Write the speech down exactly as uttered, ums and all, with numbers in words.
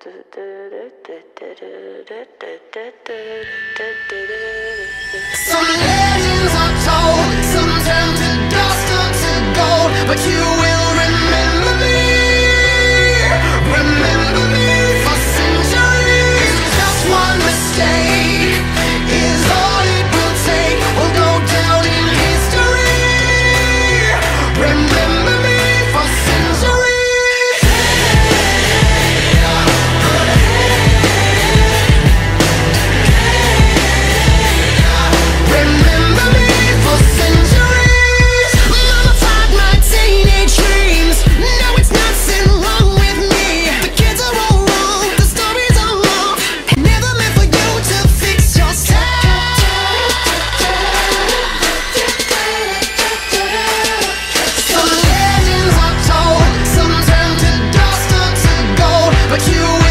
Some legends are told, some turn to dust or to gold, but you will remember me, remember me for centuries. Just one mistake is all it will take. We'll go down in history. Remember me for centuries. Remember me for centuries. Mama taught my teenage dreams. Now it's nothing wrong with me. The kids are all wrong, the stories are wrong. Never meant for you to fix yourself. Some legends are told, some turn to dust or to gold, but you